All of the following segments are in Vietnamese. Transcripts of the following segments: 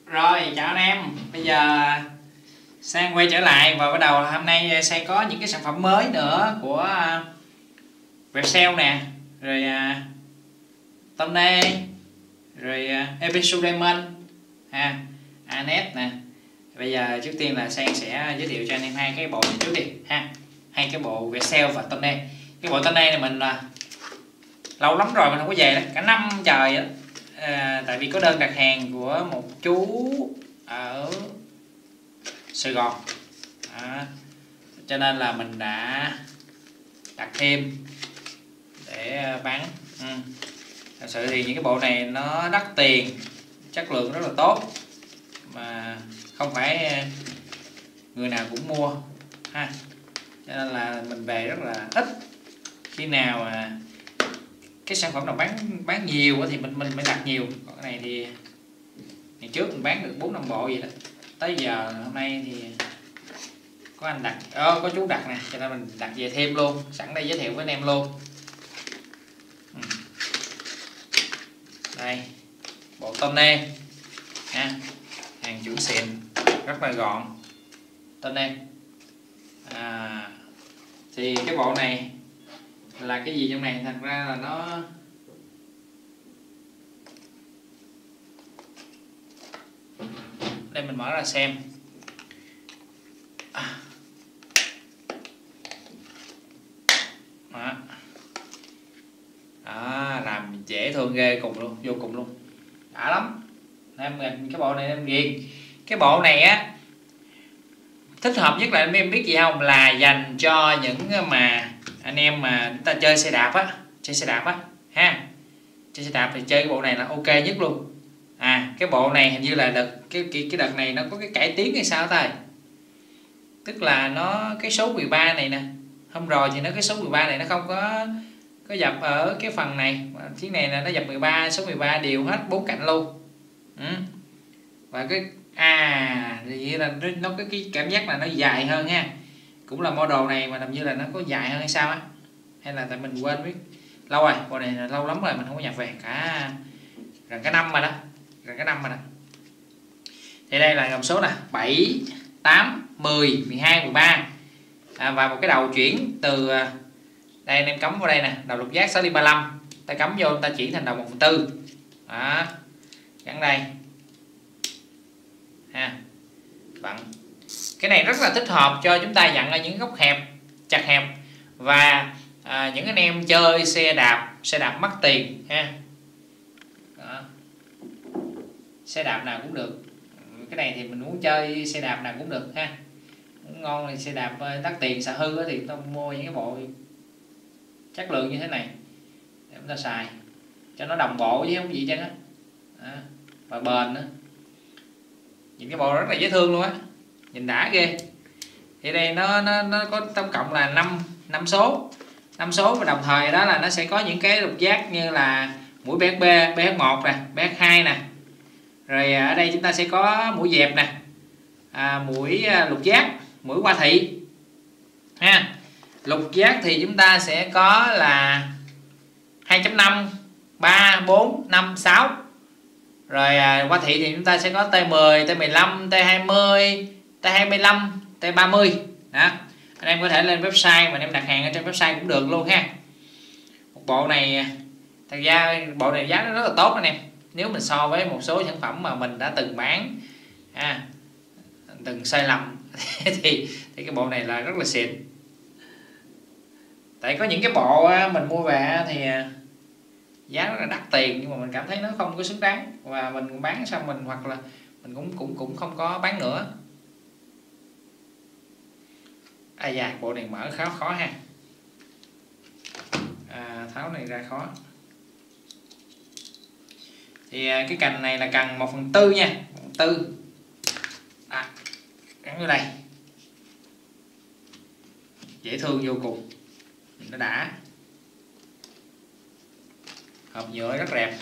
Rồi, chào anh em. Bây giờ Sang quay trở lại và bắt đầu hôm nay Sang có những cái sản phẩm mới nữa của Vercel nè, rồi Tone, rồi Episu Diamond, Anet nè. Bây giờ trước tiên là Sang sẽ giới thiệu cho anh em hai cái bộ này trước đi ha. Hai cái bộ Vercel và Tone. Cái bộ Tone này mình lâu lắm rồi mình không có về đó, cả năm trời đó. Tại vì có đơn đặt hàng của một chú ở Sài Gòn cho nên là mình đã đặt thêm để bán. Thật sự thì những cái bộ này nó đắt tiền, chất lượng rất là tốt mà không phải người nào cũng mua ha, cho nên là mình về rất là ít. Khi nào mà cái sản phẩm nào bán nhiều thì mình mới đặt nhiều. Còn cái này thì ngày trước mình bán được 4-5 bộ vậy đó, tới giờ hôm nay thì có anh đặt, có chú đặt nè, cho nên mình đặt về thêm luôn, sẵn đây giới thiệu với anh em luôn. Đây bộ Tone ha, hàng chuẩn xịn, rất là gọn. Tone thì cái bộ này là cái gì trong này, thật ra là nó đây mình mở ra xem. Làm dễ thương ghê cùng luôn, vô cùng luôn, đã lắm em. Cái bộ này em ghiền. Cái bộ này á thích hợp nhất là em biết gì không, là dành cho những mà anh em mà chúng ta chơi xe đạp á, chơi xe đạp thì chơi cái bộ này là ok nhất luôn. Cái bộ này hình như là cái đợt này nó có cái cải tiến hay sao ta, tức là nó cái số 13 này nè, hôm rồi thì nó cái số 13 này nó không có dập ở cái phần này, chiếc này là nó dập 13, số 13 đều hết 4 cạnh luôn. Và cái thì là nó có cái cảm giác là nó dài hơn ha, cũng là model này mà làm như là nó có dài hơn hay sao á, hay là tại mình quên biết, lâu rồi, bộ này là lâu lắm rồi mình không có nhập về, gần cả năm rồi đó, thì đây là dòng số nè, 7, 8, 10, 12, 13 và một cái đầu chuyển từ đây anh em cắm vào đây nè, đầu lục giác 6 ly 35, ta cắm vô ta chuyển thành đầu 1/4 đó, gắn đây ha. Cái này rất là thích hợp cho chúng ta dặn ở những góc hẹp, chặt hẹp, và những anh em chơi xe đạp mắc tiền ha. Đó. Xe đạp nào cũng được, cái này thì mình muốn chơi xe đạp nào cũng được ha. Muốn ngon thì xe đạp đắt tiền sợ hư thì chúng ta mua những cái bộ chất lượng như thế này để chúng ta xài cho nó đồng bộ với không gì chứ á, và bền nữa. Những cái bộ rất là dễ thương luôn á, nhìn đã ghê. Thì đây nó có tổng cộng là 5 số, và đồng thời đó là nó sẽ có những cái lục giác như là mũi BHB, BH1 nè, BH2 nè, rồi ở đây chúng ta sẽ có mũi dẹp nè, mũi lục giác, mũi qua thị ha. Lục giác thì chúng ta sẽ có là 2.5, 3, 4, 5, 6. Rồi qua thị thì chúng ta sẽ có T10, T15, T20, T25, T30 đó. Anh em có thể lên website mà anh em đặt hàng ở trên website cũng được luôn ha. Một bộ này thật ra bộ này giá nó rất là tốt anh em, nếu mình so với một số sản phẩm mà mình đã từng bán từng sai lầm thì cái bộ này là rất là xịn. Tại có những cái bộ mình mua về thì giá rất là đắt tiền nhưng mà mình cảm thấy nó không có xứng đáng, và mình bán xong mình hoặc là mình cũng không có bán nữa. Bộ này mở khá khó ha, tháo này ra khó. Thì cái cành này là cần 1/4 nha, 1/4 gắn vô đây, dễ thương vô cùng, nó đã, hộp nhựa rất đẹp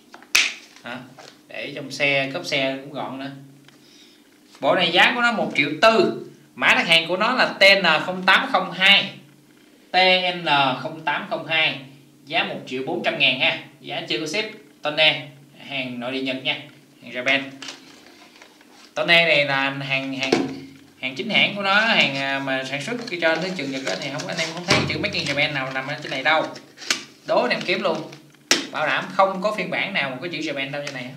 để trong xe, cốp xe cũng gọn nữa. Bộ này giá của nó 1,4 triệu, mã đặt hàng của nó là TN0802, TN0802, giá 1.400.000 ha, giá chưa có ship. Tone, hàng nội địa Nhật nha, hàng Japan. Tone này là hàng chính hãng của nó, hàng mà sản xuất cho tới trường Nhật đó, thì anh em không thấy chữ Made in Japan nào nằm ở trên này đâu. Đố anh em kiếm luôn, bảo đảm không có phiên bản nào mà có chữ Japan đâu trên này.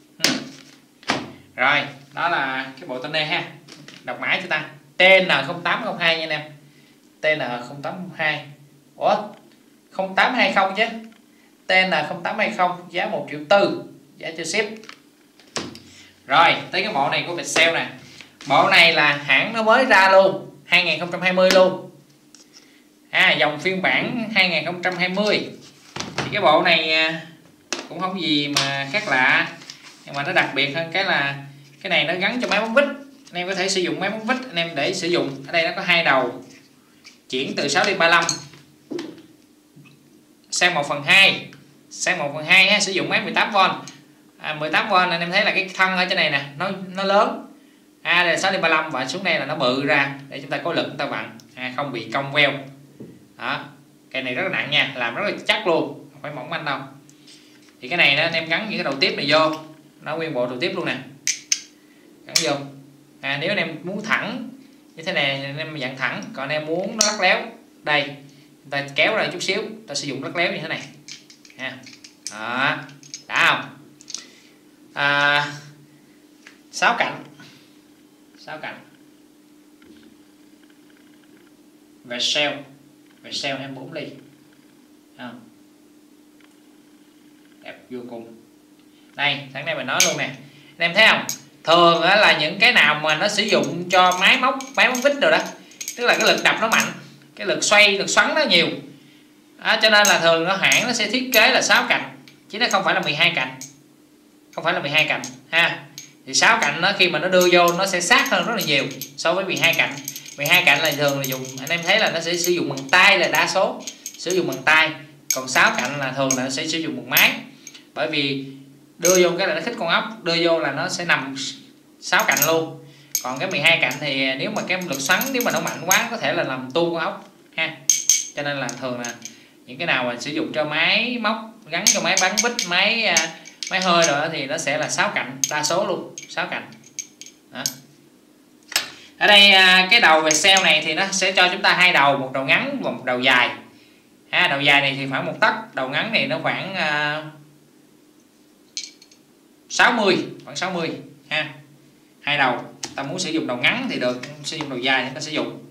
Rồi, đó là cái bộ Tone ha. Đọc mã cho ta TN0802 nha anh em. TN0802. Ủa 0820 chứ. TN0820 giá 1,4 triệu, giá cho ship. Rồi tới cái bộ này của Viettel nè. Bộ này là hãng nó mới ra luôn, 2020 luôn. Dòng phiên bản 2020. Thì cái bộ này cũng không gì mà khác lạ, nhưng mà nó đặc biệt hơn cái là cái này nó gắn cho máy bóng vít. Anh em có thể sử dụng máy bóng vít anh em để sử dụng. Ở đây nó có hai đầu chuyển từ 6 đi 35 sang 1/2, sang 1/2 ha, sử dụng máy 18V. 18V anh em thấy là cái thân ở trên này nè, nó lớn. Đây là 6 đi 35 và xuống đây là nó bự ra để chúng ta có lực chúng ta vặn, không bị cong queo. Đó, cái này rất là nặng nha, làm rất là chắc luôn, không phải mỏng manh đâu. Thì cái này đó, anh em gắn những cái đầu tiếp này vô, nó nguyên bộ đầu tiếp luôn nè, gắn vô. Nếu anh em muốn thẳng như thế này anh em dặn thẳng, còn anh em muốn nó lắc léo, đây ta kéo ra chút xíu, ta sử dụng lắc léo như thế này. Đó, đã không? 6 cạnh, 6 cạnh. Viettel 24 ly. Đẹp vô cùng. Đây, tháng này mình nói luôn nè. Anh em thấy không? Thường là những cái nào mà nó sử dụng cho máy móc vít rồi đó, tức là cái lực đập nó mạnh, cái lực xoay, lực xoắn nó nhiều. Cho nên là thường hãng nó sẽ thiết kế là 6 cạnh, chứ nó không phải là 12 cạnh. Không phải là 12 cạnh ha. Thì 6 cạnh nó khi mà nó đưa vô nó sẽ sát hơn rất là nhiều so với 12 cạnh. 12 cạnh là thường là dùng, anh em thấy là nó sẽ sử dụng bằng tay là đa số, sử dụng bằng tay. Còn 6 cạnh là thường là nó sẽ sử dụng bằng máy. Bởi vì đưa vô cái là nó khích con ốc, đưa vô là nó sẽ nằm 6 cạnh luôn. Còn cái 12 cạnh thì nếu mà cái lực xoắn nếu mà nó mạnh quá có thể là làm tu con ốc ha. Cho nên là thường là những cái nào mà sử dụng cho máy móc gắn cho máy bắn vít, máy hơi rồi thì nó sẽ là 6 cạnh đa số luôn, 6 cạnh. Đó. Ở đây cái đầu Viettel này thì nó sẽ cho chúng ta hai đầu, một đầu ngắn và một đầu dài. Đầu dài này thì khoảng 1 tấc, đầu ngắn này nó khoảng 60, khoảng 60 ha. Hai đầu, ta muốn sử dụng đầu ngắn thì được, sử dụng đầu dài thì ta sử dụng.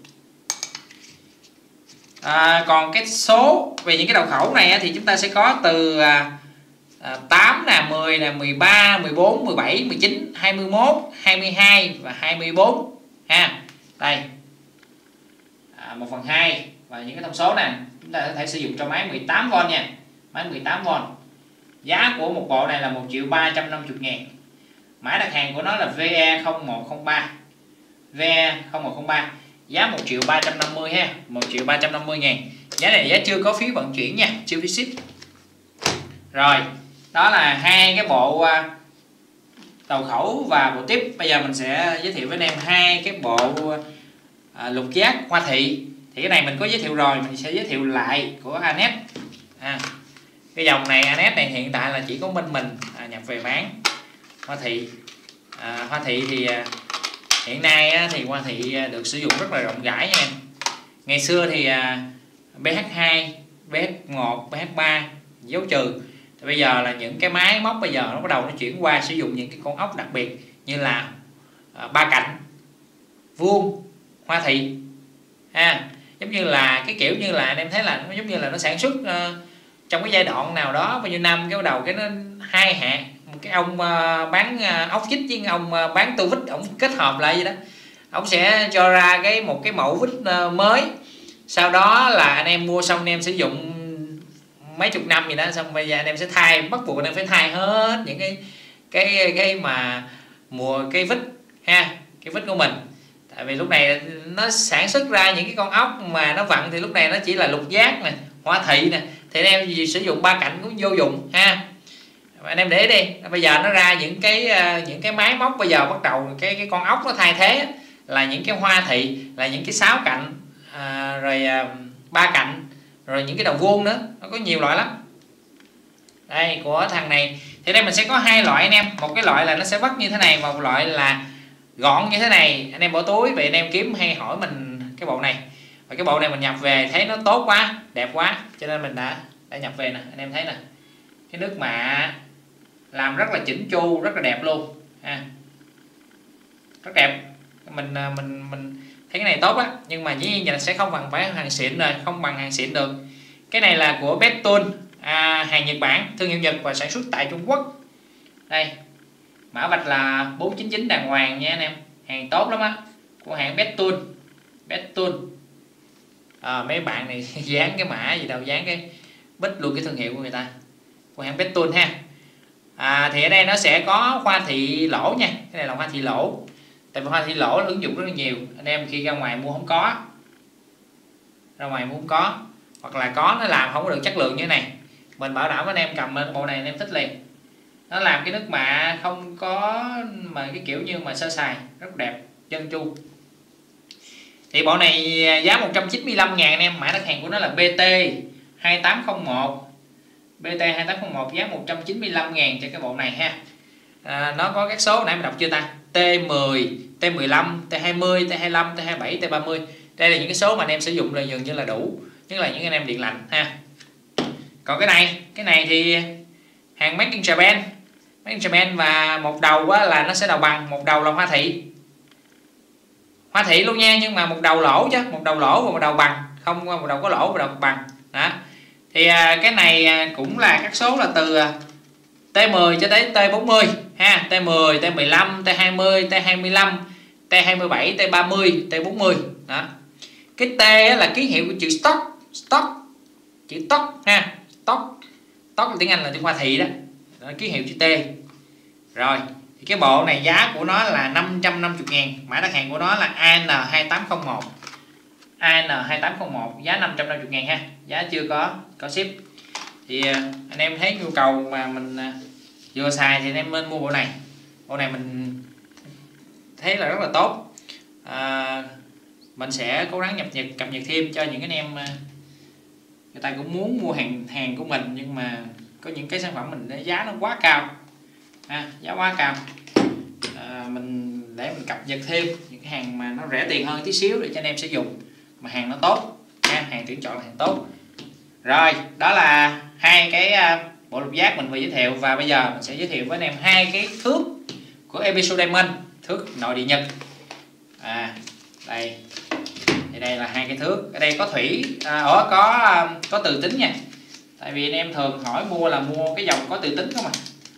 Còn cái số về những cái đầu khẩu này thì chúng ta sẽ có từ 8 nè, 10 nè, 13, 14, 17, 19, 21, 22 và 24 ha. Đây 1/2 và những cái thông số này chúng ta có thể sử dụng cho máy 18V nha, máy 18V. Giá của một bộ này là 1.350.000. Mã đặt hàng của nó là VE0103, VE0103, giá 1.350.000 ha, 1.350.000. Giá này giá chưa có phí vận chuyển nha, chưa phí ship. Rồi, đó là hai cái bộ đầu khẩu và bộ tiếp. Bây giờ mình sẽ giới thiệu với anh em hai cái bộ lục giác Hoa Thị. Thì cái này mình có giới thiệu rồi, mình sẽ giới thiệu lại của Anet. Cái dòng này Anet này hiện tại là chỉ có mình nhập về bán. Hoa Thị Hoa Thị thì hiện nay thì Hoa Thị được sử dụng rất là rộng rãi nha em. Ngày xưa thì BH2, BH1, BH3 dấu trừ. Thì bây giờ là những cái máy móc bây giờ nó bắt đầu nó chuyển qua sử dụng những cái con ốc đặc biệt như là 3 cạnh, vuông, Hoa Thị. Giống như là cái kiểu như là anh em thấy là nó giống như là nó sản xuất trong cái giai đoạn nào đó bao nhiêu năm, cái bắt đầu cái nó hai hạt, cái ông bán ốc vít với ông bán tua vít, ông kết hợp lại vậy đó, ông sẽ cho ra một cái mẫu vít mới. Sau đó là anh em mua xong anh em sử dụng mấy chục năm gì đó, xong bây giờ anh em sẽ thay, bắt buộc anh em phải thay hết những cái mà cái vít ha, cái vít của mình. Tại vì lúc này nó sản xuất ra những cái con ốc mà nó vặn thì lúc này nó chỉ là lục giác nè, Hoa Thị nè, thì anh em sử dụng 3 cạnh cũng vô dụng ha. Anh em để ý đi, bây giờ nó ra những cái máy móc bây giờ bắt đầu cái con ốc nó thay thế là những cái Hoa Thị, là những cái 6 cạnh, rồi 3 cạnh, rồi những cái đầu vuông nữa, nó có nhiều loại lắm. Đây của thằng này thì đây mình sẽ có hai loại anh em, một cái loại là nó sẽ vắt như thế này và một loại là gọn như thế này anh em bỏ túi. Vậy anh em kiếm hay hỏi mình cái bộ này, và cái bộ này mình nhập về thấy nó tốt quá, đẹp quá, cho nên mình đã nhập về nè. Anh em thấy nè, cái nước mạ làm rất là chỉnh chu, rất là đẹp luôn ha, rất đẹp. Mình thấy cái này tốt á, nhưng mà dĩ nhiên là sẽ không bằng phải hàng xịn rồi, không bằng hàng xịn được. Cái này là của Bestune, hàng Nhật Bản, thương hiệu Nhật và sản xuất tại Trung Quốc. Đây, mã vạch là 499 đàng hoàng nha anh em, hàng tốt lắm á, của hãng Bestune. Mấy bạn này dán cái mã gì đâu, dán cái bích luôn cái thương hiệu của người ta, của hãng Bestune ha. Thì ở đây nó sẽ có hoa thị lỗ nha, cái này là hoa thị lỗ. Tại vì hoa thị lỗ ứng dụng rất là nhiều, anh em khi ra ngoài mua không có, hoặc là có nó làm không có được chất lượng như thế này. Mình bảo đảm anh em cầm lên bộ này anh em thích liền. Nó làm cái nước mạ không có mà cái kiểu như mà sơ sài, rất đẹp, chân chu. Thì bộ này giá 195.000 anh em, mã đặt hàng của nó là BT2801. BT2801 giá 195.000 cho cái bộ này ha. Nó có các số nãy mình đọc chưa ta? T10, T15, T20, T25, T27, T30. Đây là những cái số mà anh em sử dụng là dường như là đủ, nhất là những anh em điện lạnh ha. Còn cái này thì hàng Made in Japan, và một đầu á, là nó sẽ đầu bằng, một đầu là hoa thị luôn nha, nhưng mà một đầu lỗ chứ, một đầu lỗ và một đầu bằng, không một đầu có lỗ và một đầu bằng đó. Thì cái này cũng là các số là từ T10 cho tới T40 ha, T10, T15, T20, T25, T27, T30, T40 đó. Cái T là ký hiệu của chữ stock, chữ stock ha, stock là tiếng Anh là tiếng hoa thị đó, ký hiệu chữ T. Rồi thì cái bộ này giá của nó là 550.000, mã đặt hàng của nó là AN2801, giá 550.000 ha, giá chưa có ship. Thì anh em thấy nhu cầu mà mình vừa xài thì anh em nên mua bộ này. Bộ này mình thấy là rất là tốt. Mình sẽ cố gắng cập nhật thêm cho những anh em người ta cũng muốn mua hàng của mình, nhưng mà có những cái sản phẩm mình giá nó quá cao, giá quá cao. Để mình cập nhật thêm những cái hàng mà nó rẻ tiền hơn tí xíu để cho anh em sử dụng mà hàng nó tốt ha, hàng tuyển chọn là hàng tốt. Rồi đó là hai cái bộ lục giác mình vừa giới thiệu, và bây giờ mình sẽ giới thiệu với anh em hai cái thước của Ebisu Diamond, thước nội địa Nhật. Đây là hai cái thước. Ở đây có thủy, có từ tính nha. Tại vì anh em thường hỏi mua là mua cái dòng có từ tính không à.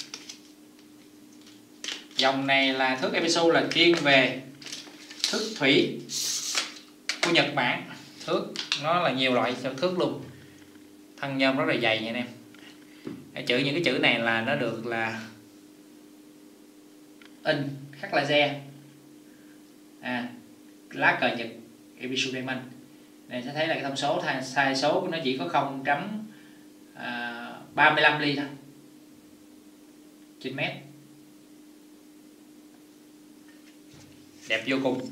Dòng này là thước Ebisu là chuyên về thước thủy của Nhật Bản. Thước nó là nhiều loại thước luôn, thân nhôm rất là dày nha anh em. Những cái chữ này là nó được là in khắc laser, lá cờ Nhật Ebisu Diamond. Này sẽ thấy là cái thông số sai số của nó chỉ có 0.35 ly thôi trên mét, đẹp vô cùng.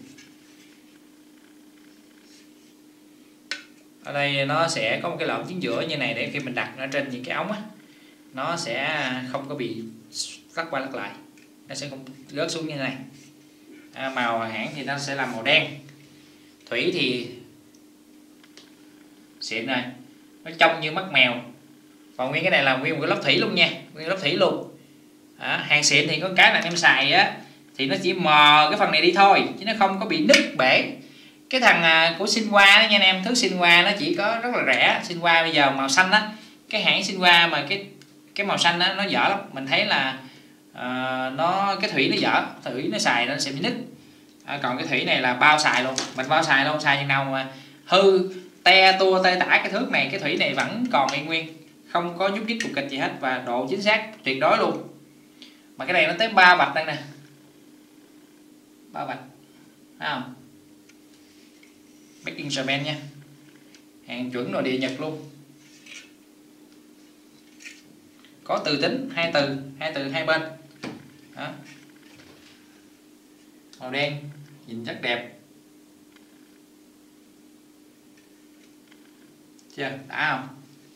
Ở đây nó sẽ có một cái lỗ chính giữa như này để khi mình đặt nó trên những cái ống á, nó sẽ không có bị lắc qua lắc lại, nó sẽ không rớt xuống như thế này. Màu hãng thì nó sẽ là màu đen, thủy thì xịn này, nó trông như mắt mèo. Và nguyên cái này là nguyên một cái lớp thủy luôn nha, nguyên lớp thủy luôn. Hàng xịn thì có cái là anh em xài á thì nó chỉ mờ cái phần này đi thôi, chứ nó không có bị nứt bể. Cái thằng của Shinwa đó nha anh em, thước Shinwa nó chỉ có rất là rẻ. Shinwa bây giờ màu xanh á, cái hãng Shinwa mà cái màu xanh đó nó dở lắm. Mình thấy là cái thủy nó dở, thủy nó xài nó sẽ bị nứt. Còn cái thủy này là bao xài luôn, mình bao xài luôn, xài chừng nào mà hư te tua tê tả cái thước này, cái thủy này vẫn còn y nguyên, không có nhúc nhích cục kịch gì hết, và độ chính xác tuyệt đối luôn. Mà cái này nó tới 3 vạch đây nè, 3 vạch, thấy không? Made in Japan nha, hàng chuẩn nội địa Nhật luôn. Có từ tính, hai từ hai bên đó. Màu đen nhìn rất đẹp chưa, đã không?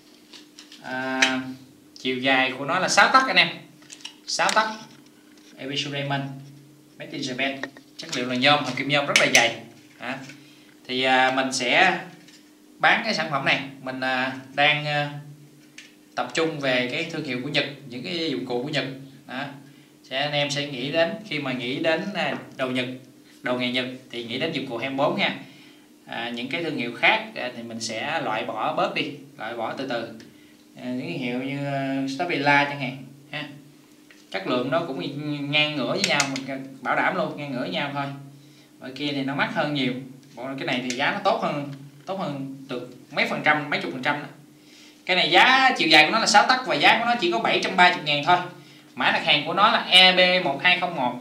Chiều dài của nó là 6 tấc anh em, 6 tấc. Ebisu Diamond Made in Japan chất liệu là nhôm, hợp kim nhôm rất là dày. Thì mình sẽ bán cái sản phẩm này, mình đang tập trung về cái thương hiệu của Nhật, những cái dụng cụ của Nhật. Anh em sẽ nghĩ đến, khi mà nghĩ đến đầu nghề Nhật thì nghĩ đến dụng cụ 24 nha. Những cái thương hiệu khác thì mình sẽ loại bỏ bớt đi, loại bỏ từ từ. Những hiệu như Stabila chẳng hạn ha, chất lượng nó cũng ngang ngửa với nhau, mình bảo đảm luôn ngang ngửa với nhau thôi. Ở kia thì nó mắc hơn nhiều, cái này thì giá nó tốt hơn được mấy chục phần trăm đó. Cái này giá chiều dài của nó là 6 tấc và giá của nó chỉ có 730.000 thôi. Mã đặt hàng của nó là EB1201,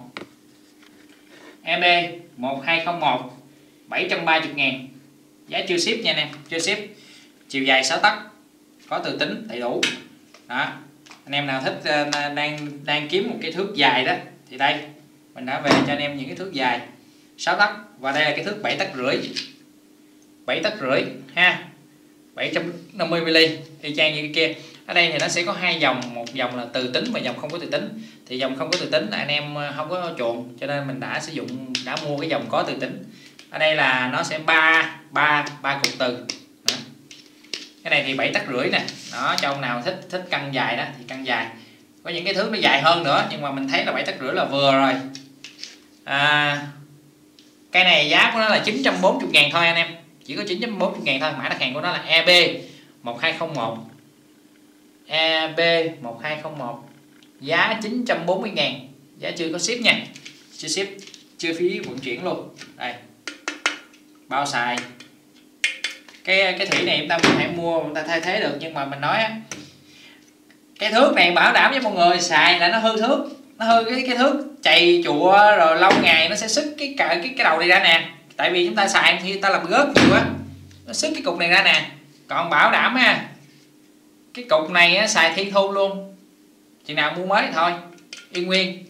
EB1201 730.000, giá chưa ship nha anh em, chưa ship. Chiều dài 6 tấc, có từ tính đầy đủ đó. Anh em nào thích đang kiếm một cái thước dài đó thì đây mình đã về cho anh em những cái thước dài 6 tấc, và đây là cái thước 7 tấc rưỡi ha, 750 mm, y chang như cái kia. Ở đây thì nó sẽ có hai dòng, một dòng là từ tính và dòng không có từ tính. Thì dòng không có từ tính là anh em không có chuộng, cho nên mình đã mua cái dòng có từ tính. Ở đây là nó sẽ ba cụm từ đó. Cái này thì 7 tấc rưỡi nè đó, cho ông nào thích căng dài đó thì căng dài. Có những cái thước nó dài hơn nữa, nhưng mà mình thấy là 7 tấc rưỡi là vừa rồi. Cái này giá của nó là 940.000 thôi anh em, chỉ có 940.000 thôi. Mã đặt hàng của nó là EB1201, EB1201, giá 940.000, giá chưa có ship nha, chưa ship, chưa phí vận chuyển luôn. Đây, bao xài. Cái thủy này chúng ta có thể mua, chúng ta thay thế được, nhưng mà mình nói á, cái thước này bảo đảm với mọi người xài là nó hư thước, nó hư cái thước chày chùa rồi lâu ngày nó sẽ xức cái đầu này ra nè. Tại vì chúng ta xài thì ta làm gớt nhiều quá, nó xức cái cục này ra nè. Còn bảo đảm ha, cái cục này á, xài thiên thu luôn, chừng nào mua mới thì thôi, yên nguyên.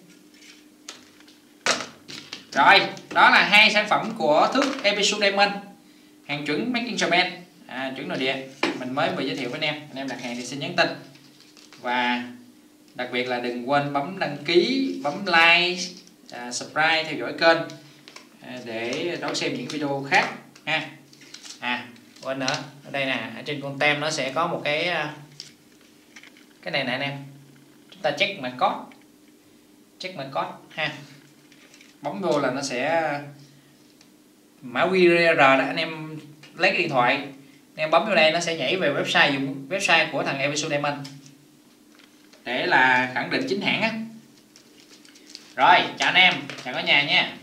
Rồi, đó là hai sản phẩm của thước Episode Diamond, hàng chuẩn Made in Japan, chuẩn nội địa. Mình mới vừa giới thiệu với anh em đặt hàng thì xin nhắn tin. Và đặc biệt là đừng quên bấm đăng ký, bấm like, subscribe, theo dõi kênh để đón xem những video khác ha. Quên nữa, ở đây nè, ở trên con tem nó sẽ có một cái này nè anh em. Chúng ta check mã code ha. Bấm vô là nó sẽ mã QR đó, anh em lấy cái điện thoại, anh em bấm vô đây nó sẽ nhảy về website của thằng Episode Diamond để là khẳng định chính hãng á. Rồi, chào anh em, chào cả nhà nha.